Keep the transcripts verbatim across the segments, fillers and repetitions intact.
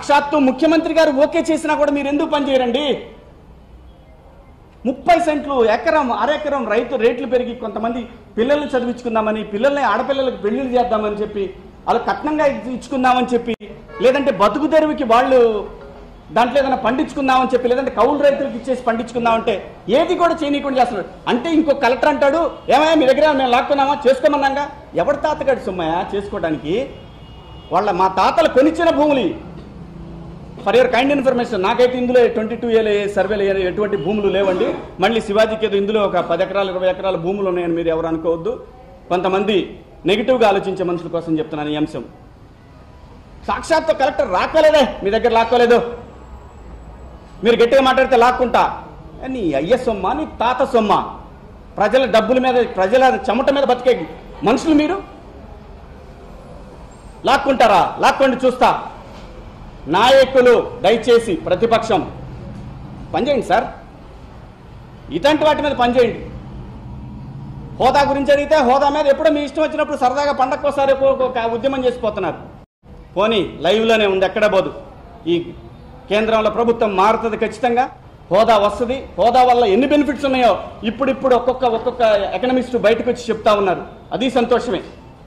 సాక్షాత్తు ముఖ్యమంత్రి గారు ఓకే చేసినా కూడా మీరు ఎందుకు పనిచేయరండి? ముప్పై సెంట్లు ఎకరం అరెకరం రైతు రేట్లు పెరిగి కొంతమంది పిల్లల్ని చదివించుకుందామని, పిల్లల్ని ఆడపిల్లలకు పెళ్లిళ్ళు చేద్దామని చెప్పి, వాళ్ళు కట్నంగా ఇచ్చుకుందామని చెప్పి, లేదంటే బతుకు తెరువుకి వాళ్ళు దాంట్లో ఏదైనా పండించుకుందామని చెప్పి, లేదంటే కౌలు రైతులకు ఇచ్చేసి పండించుకుందామంటే ఏది కూడా చేయనీయకుండా చేస్తున్నాడు. అంటే ఇంకో కలెక్టర్ అంటాడు, ఏమయ్యా మీ దగ్గర మేము లాక్కున్నామా, చేసుకోమన్నాగా. ఎవరి తాతగాడి సొమ్మయ్యా చేసుకోవడానికి? వాళ్ళ మా తాతలు కొనిచ్చిన భూములు. ఫర్ యువర్ కైండ్ ఇన్ఫర్మేషన్, నాకైతే ఇందులో ట్వంటీ టూ ఏలో సర్వేలు ఎటువంటి భూములు లేవండి. మళ్ళీ శివాజీకి ఏదో ఇందులో ఒక పది ఎకరాలు ఇరవై ఎకరాల భూములు ఉన్నాయని మీరు ఎవరు అనుకోవద్దు. కొంతమంది నెగిటివ్గా ఆలోచించే మనుషుల కోసం చెప్తున్నాను ఈ అంశం. సాక్షాత్తు కలెక్టర్ రాక్కలేదే, మీ దగ్గర లాక్కోలేదు, మీరు గట్టిగా మాట్లాడితే లాక్కుంటా. నీ అయ్య సొమ్మ, నీ తాత సొమ్మ, ప్రజల డబ్బుల మీద, ప్రజల చెమట మీద బతికే మనుషులు మీరు లాక్కుంటారా? లాక్కోండి చూస్తా. నాయకులు దయచేసి ప్రతిపక్షం పనిచేయండి సార్, ఇలాంటి వాటి మీద పనిచేయండి. హోదా గురించి అడిగితే హోదా మీద ఎప్పుడో మీ ఇష్టం వచ్చినప్పుడు సరదాగా పండక్కోసారి ఒక ఉద్యమం చేసిపోతున్నారు. పోనీ లైవ్లోనే ఉంది, ఎక్కడ పోదు. ఈ కేంద్రంలో ప్రభుత్వం మారుతుంది ఖచ్చితంగా, హోదా వస్తుంది. హోదా వల్ల ఎన్ని బెనిఫిట్స్ ఉన్నాయో ఇప్పుడిప్పుడు ఒక్కొక్క ఒక్కొక్క ఎకనమిస్టు బయటకు వచ్చి చెప్తా ఉన్నారు. అది సంతోషమే.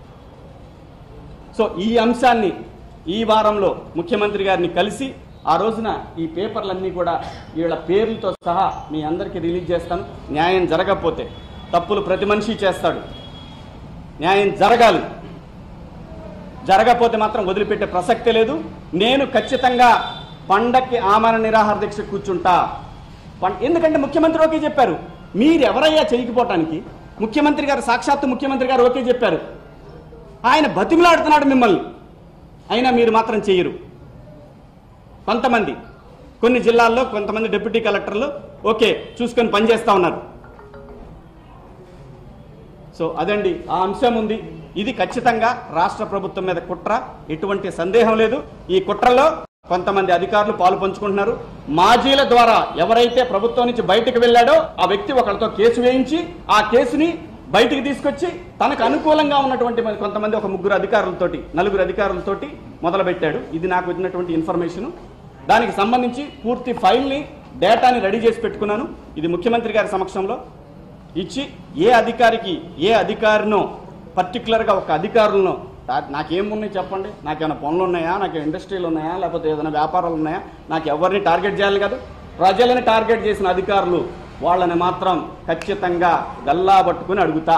సో ఈ అంశాన్ని ఈ వారంలో ముఖ్యమంత్రి గారిని కలిసి ఆ రోజున ఈ పేపర్లన్నీ కూడా వీళ్ళ పేర్లతో సహా మీ అందరికీ రిలీజ్ చేస్తాను. న్యాయం జరగకపోతే, తప్పులు ప్రతి మనిషి చేస్తాడు, న్యాయం జరగాలి. జరగకపోతే మాత్రం వదిలిపెట్టే ప్రసక్తే లేదు. నేను ఖచ్చితంగా పండక్కి ఆమరణ నిరాహార దీక్ష కూర్చుంటా. ఎందుకంటే ముఖ్యమంత్రి ఓకే చెప్పారు. మీరు ఎవరయ్యా చేయకపోవటానికి? ముఖ్యమంత్రి గారు, సాక్షాత్తు ముఖ్యమంత్రి గారు ఓకే చెప్పారు. ఆయన బతిమలాడుతున్నాడు మిమ్మల్ని, అయినా మీరు మాత్రం చెయ్యరు. కొంతమంది కొన్ని జిల్లాల్లో కొంతమంది డిప్యూటీ కలెక్టర్లు ఓకే చూసుకొని పనిచేస్తూ ఉన్నారు. సో అదండి ఆ అంశం ఉంది. ఇది ఖచ్చితంగా రాష్ట్ర ప్రభుత్వం మీద కుట్ర, ఎటువంటి సందేహం లేదు. ఈ కుట్రలో కొంతమంది అధికారులు పాలు పంచుకుంటున్నారు. మాజీల ద్వారా ఎవరైతే ప్రభుత్వం నుంచి బయటకు వెళ్ళాడో ఆ వ్యక్తి ఒకరితో కేసు వేయించి ఆ కేసుని బయటికి తీసుకొచ్చి తనకు అనుకూలంగా ఉన్నటువంటి కొంతమంది ఒక ముగ్గురు అధికారులతోటి, నలుగురు అధికారులతోటి మొదలుపెట్టాడు. ఇది నాకు వచ్చినటువంటి ఇన్ఫర్మేషను. దానికి సంబంధించి పూర్తి ఫైల్ని, డేటాని రెడీ చేసి పెట్టుకున్నాను. ఇది ముఖ్యమంత్రి గారి సమక్షంలో ఇచ్చి ఏ అధికారికి ఏ అధికారినో పర్టికులర్గా ఒక అధికారులను, నాకేమున్నాయి చెప్పండి, నాకేమైనా పనులు ఉన్నాయా, నాకు ఇండస్ట్రీలు ఉన్నాయా, లేకపోతే ఏదైనా వ్యాపారాలు ఉన్నాయా, నాకు ఎవరిని టార్గెట్ చేయాలి కాదు. ప్రజలని టార్గెట్ చేసిన అధికారులు వాళ్ళని మాత్రం ఖచ్చితంగా గల్లా పట్టుకుని అడుగుతా.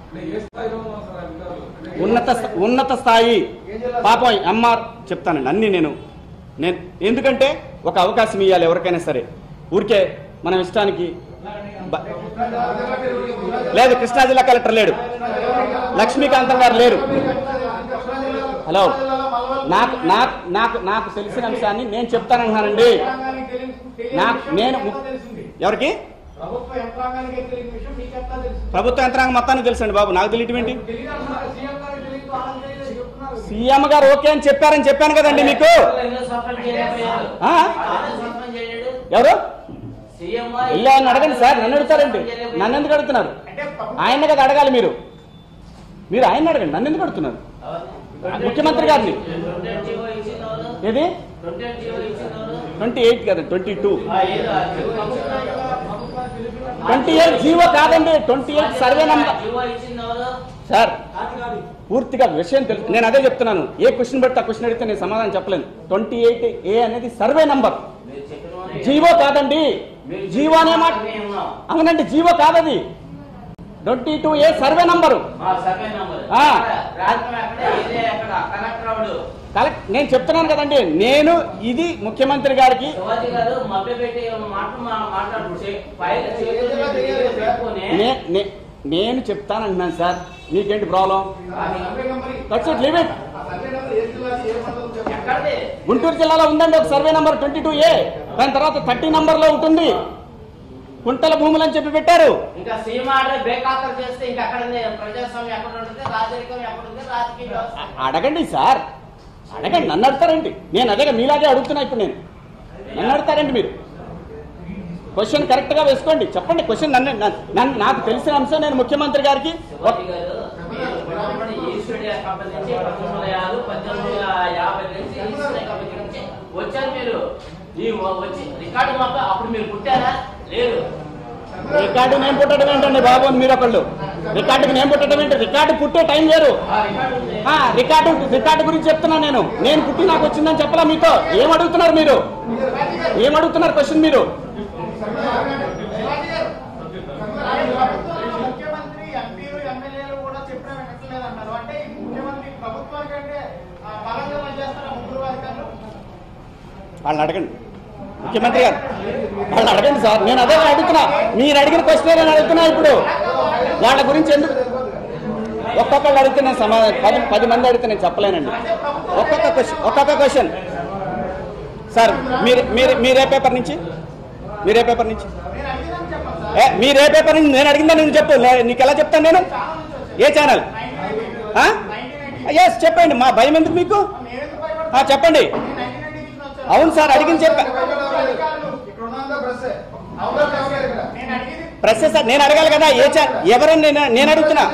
ఉన్నత ఉన్నత స్థాయి పాపం ఎంఆర్ చెప్తానండి అన్నీ నేను నేను ఎందుకంటే ఒక అవకాశం ఇవ్వాలి ఎవరికైనా సరే. ఊరికే మనం ఇష్టానికి లేదు. కృష్ణా జిల్లా కలెక్టర్ లేడు, లక్ష్మీకాంతం గారు లేరు. హలో, నాకు నాకు నాకు నాకు తెలిసిన అంశాన్ని నేను చెప్తానంటున్నానండి. నాకు నేను ఎవరికి ప్రభుత్వ యంత్రాంగం మొత్తానికి తెలుసండి బాబు, నాకు తెలియటం ఏంటి? సీఎం గారు ఓకే అని చెప్పారని చెప్పాను కదండి మీకు. ఎవరు ఇలా అడగండి సార్, నన్ను అడుగుతారండి. నన్ను ఎందుకు అడుగుతున్నారు? ఆయన కదా అడగాలి మీరు. మీరు ఆయన అడగండి, నన్ను ఎందుకు అడుగుతున్నారు? ముఖ్యమంత్రి గారిని. ఏది ట్వంటీ ఎయిట్ కదా, twenty two twenty eight GO కాదండి, twenty eight survey number. Sir పూర్తిగా విషయం తెలుసు, నేను అదే చెప్తున్నాను. ఏ క్వశ్చన్ బట్టి ఆ క్వశ్చన్ అడిగితే నేను సమాధానం చెప్పలేను. ట్వంటీ ఎయిట్ ఏ అనేది సర్వే నంబర్, జీవో కాదండి. జీవో అనే మాట అవునండి, జీవో కాదది. Twenty two A survey number. Collect నేను చెప్తున్నాను కదండి. నేను ఇది ముఖ్యమంత్రి గారికి నేను చెప్తానంటున్నాను సార్, మీకేంటి ప్రాబ్లం? గుంటూరు జిల్లాలో ఉందండి ఒక survey number twenty two A, దాని తర్వాత థర్టీ నంబర్ లో ఉంటుంది. కుంటల భూములు అని చెప్పి పెట్టారు. అడగండి సార్, అడగండి. నన్ను అడుగుతారండి, నేను అదే మీలాగే అడుగుతున్నా. ఇప్పుడు నేను నన్ను అడుగుతారండి మీరు. క్వశ్చన్ కరెక్ట్ గా వేసుకోండి, చెప్పండి క్వశ్చన్. నన్ను నన్ను నాకు తెలిసిన అంశం నేను ముఖ్యమంత్రి గారికి వచ్చారు మీరు వచ్చి రికార్డు మొత్తం అప్పుడు మీరు పుట్టారా లేదు రికార్డు నేను పుట్టడం ఏంటండి బాబు మీరు ఒకళ్ళు రికార్డుకి నేను పుట్టడం ఏంటి రికార్డు పుట్టే టైం వేరు రికార్డు రికార్డు గురించి చెప్తున్నా నేను నేను పుట్టి నాకు వచ్చిందని చెప్పలా మీతో ఏం అడుగుతున్నారు మీరు ఏం అడుగుతున్నారు క్వశ్చన్ మీరు వాళ్ళని అడగండి ముఖ్యమంత్రి గారు వాళ్ళని అడగండి సార్ నేను అదే అడుగుతున్నా మీరు అడిగిన క్వశ్చన్ నేను అడుగుతున్నా ఇప్పుడు వాళ్ళ గురించి ఎందుకు ఒక్కొక్కళ్ళు అడిగితే నేను సమాధానం పది పది మంది అడిగితే నేను చెప్పలేనండి ఒక్కొక్క క్వశ్చన్ ఒక్కొక్క క్వశ్చన్ సార్ మీరు మీరు మీరే పేపర్ నుంచి మీరే పేపర్ నుంచి ఏ మీరే పేపర్ నుంచి నేను అడిగిందా నేను చెప్పు నీకు ఎలా చెప్తాను నేను ఏ ఛానల్ ఎస్ చెప్పండి మా భయం ఎందుకు మీకు చెప్పండి అవును సార్ అడిగింది చెప్పా ప్రెస్ సార్ నేను అడగాలి కదా ఏ ఛానల్ ఎవరని నేను నేను అడుగుతున్నా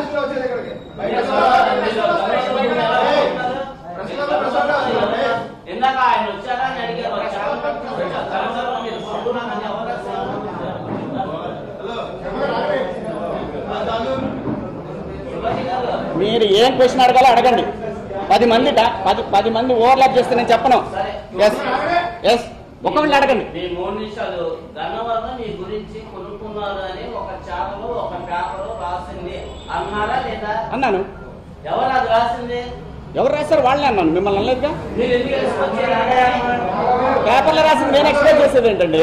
మీరు ఏం క్వశ్చన్ అడగాలో అడగండి పది మంది పది పది మంది ఓవర్లాప్ చేస్తే నేను చెప్పను ఎస్ ఎస్ ఒకళ్ళు అడగండి మీ మూడు నిమిషాలు గన్నవరం మీ గురించి కొనుక్కున్నారు అని ఒక ఛానల్ ఒక పేపర్ రాసింది అన్నారా లేదా అన్నాను ఎవరు అది రాసింది ఎవరు రాశారు వాళ్ళే అన్నాను మిమ్మల్ని అనలేదుగా మీరు ఎందుకు పేపర్లో రాసింది నేను ఎక్స్ప్లెయిన్ చేసేది ఏంటండి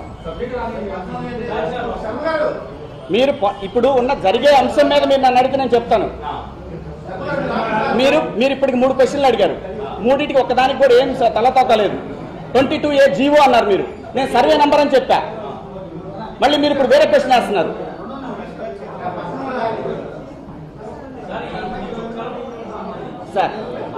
మీరు ఇప్పుడు ఉన్న జరిగే అంశం మీద మీరు నన్ను అడిగితే నేను చెప్తాను మీరు మీరు ఇప్పటికి మూడు క్వశ్చన్లు అడిగారు మూడింటికి ఒక్కదానికి కూడా ఏం తల తగ్గలేదు ట్వంటీ టూ ఏ జీవో అన్నారు మీరు నేను సర్వే నంబర్ అని చెప్పా మళ్ళీ మీరు ఇప్పుడు వేరే క్వశ్చన్ వేస్తున్నారు సార్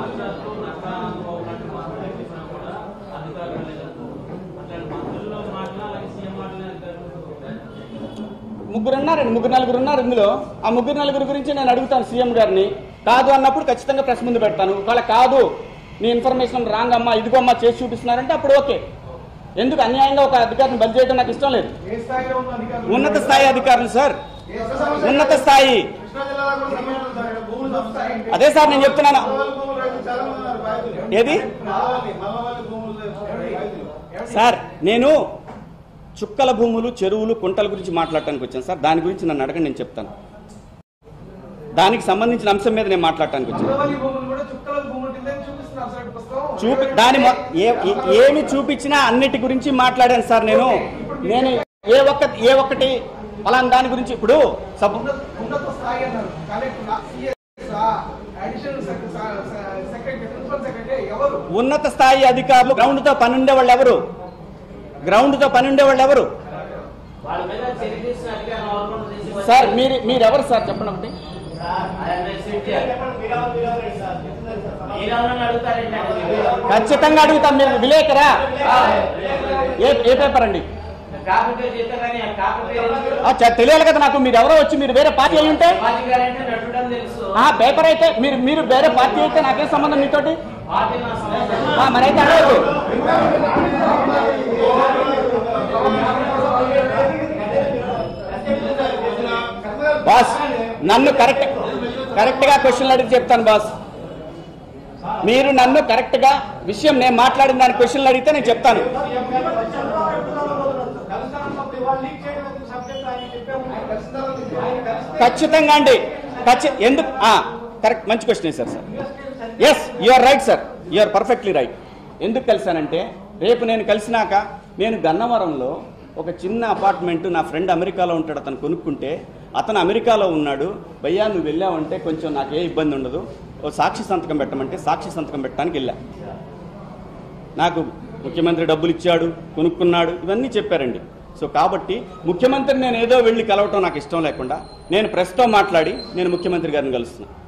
ముగ్గురు ఉన్నారండి ముగ్గురు నలుగురు ఉన్నారు ఇందులో ఆ ముగ్గురు నలుగురు గురించి నేను అడుగుతాను సీఎం గారిని కాదు అన్నప్పుడు ఖచ్చితంగా ప్రెస్ ముందు పెడతాను వాళ్ళ కాదు నీ ఇన్ఫర్మేషన్ రాంగ్ అమ్మా ఇదిగో అమ్మా చేసి చూపిస్తున్నారంటే అప్పుడు ఓకే ఎందుకు అన్యాయంగా ఒక అధికారిని బలి చేయడం నాకు ఇష్టం లేదు ఉన్నత స్థాయి అధికారులు సార్ ఉన్నత స్థాయి అదే సార్ నేను చెప్తున్నాను ఏది సార్ నేను చుక్కల భూములు చెరువులు కుంటల గురించి మాట్లాడటానికి వచ్చాను సార్ దాని గురించి నన్ను అడగండి నేను చెప్తాను దానికి సంబంధించిన అంశం మీద నేను మాట్లాడటానికి వచ్చాను చూపి దాని ఏమి చూపించినా అన్నిటి గురించి మాట్లాడాను సార్ నేను నేను ఏ ఒక్క ఏ ఒక్కటి అలాంటి దాని గురించి ఇప్పుడు ఉన్నత స్థాయి అధికారులు గ్రౌండ్ తో పని ఉండే వాళ్ళు ఎవరు గ్రౌండ్ తో పని ఉండే వాళ్ళు ఎవరు సార్ మీరు మీరెవరు సార్ చెప్పండి ఒకటి ఖచ్చితంగా అడుగుతాం మీరు విలేకరా ఏ ఏ పేపర్ అండి తెలియాలి కదా నాకు మీరు ఎవరో వచ్చి మీరు వేరే పార్టీ అయి ఉంటే పేపర్ అయితే మీరు మీరు వేరే పార్టీ అయితే నాకేం సంబంధం మీతోటి మరైతే అడగదు బాస్ నన్ను కరెక్ట్ కరెక్ట్ గా క్వశ్చన్లు అడిగి చెప్తాను బాస్ మీరు నన్ను కరెక్ట్ గా విషయం నేను మాట్లాడిన దాని క్వశ్చన్లు అడిగితే నేను చెప్తాను ఖచ్చితంగా అండి ఎందుకు కరెక్ట్ మంచి question sir sir yes you are right sir you are perfectly right ఎందుకు కలిసానంటే రేపు నేను కలిసినాక నేను గన్నవరంలో ఒక చిన్న అపార్ట్మెంట్ నా ఫ్రెండ్ అమెరికాలో ఉంటాడు అతను కొనుక్కుంటే అతను అమెరికాలో ఉన్నాడు భయ్యా నువ్వు వెళ్ళావంటే కొంచెం నాకు ఏ ఇబ్బంది ఉండదు ఓ సాక్షి సంతకం పెట్టమంటే సాక్షి సంతకం పెట్టడానికి వెళ్ళా నాకు ముఖ్యమంత్రి డబ్బులు ఇచ్చాడు కొనుక్కున్నాడు ఇవన్నీ చెప్పారండి సో కాబట్టి ముఖ్యమంత్రి నేను ఏదో వెళ్ళి కలవటం నాకు ఇష్టం లేకుండా నేను ప్రెస్తో మాట్లాడి నేను ముఖ్యమంత్రి గారిని కలుస్తున్నాను